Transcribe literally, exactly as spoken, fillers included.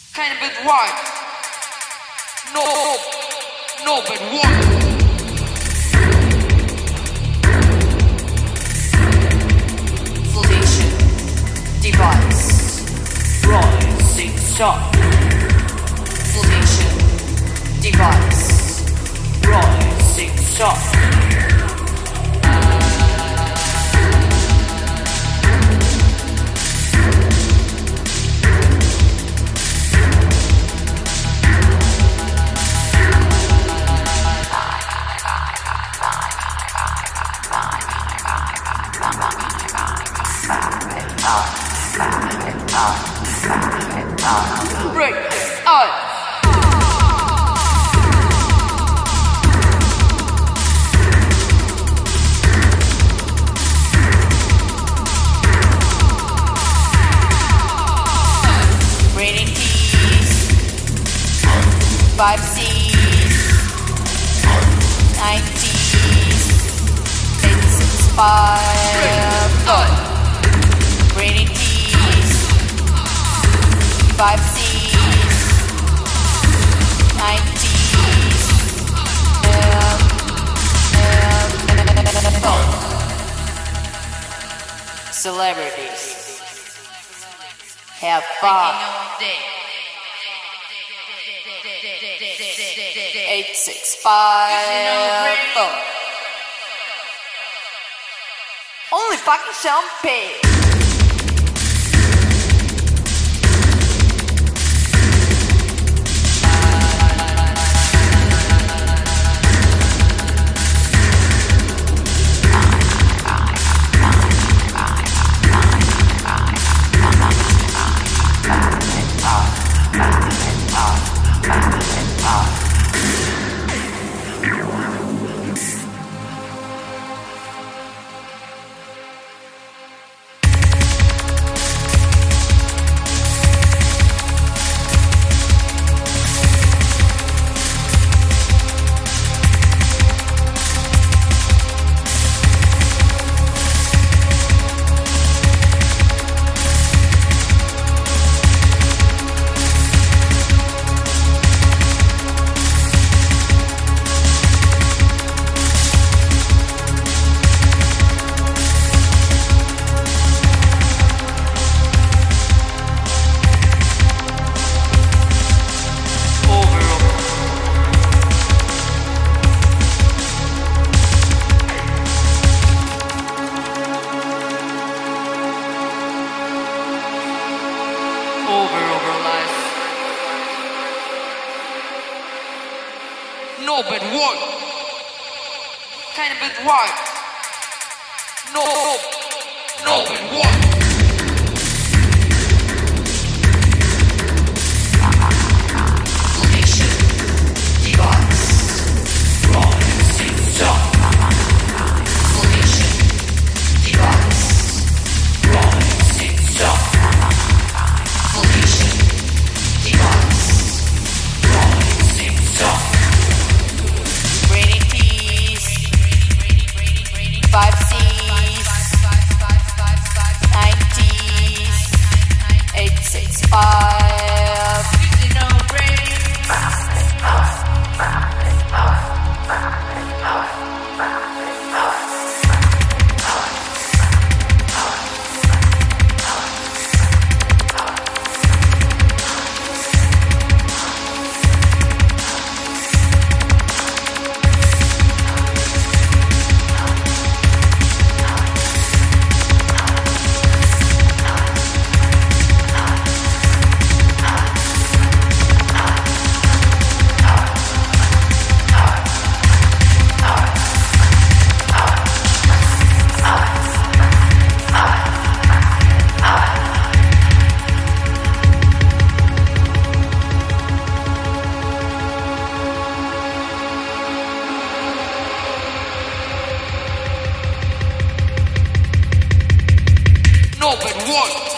Kind of bit wide. No, no, but wide. Flotation device. Rising sun. Flotation device. Rising sun. Break this out. Raining keys, five C's, nine T's, eight six five. Raining keys, five C's, nine T's, M, M, M, celebrities. Have fun. Eight six five four. Only fucking champagne. Over, over life. No, but what? Kind of bit wide. No, no, but what? Flotation device. Rising sun. Flotation device. Rising sun. Flotation device. Rising sun. Raining keys. Five C's. Nine T's. Eight six five. No rain. No, but what?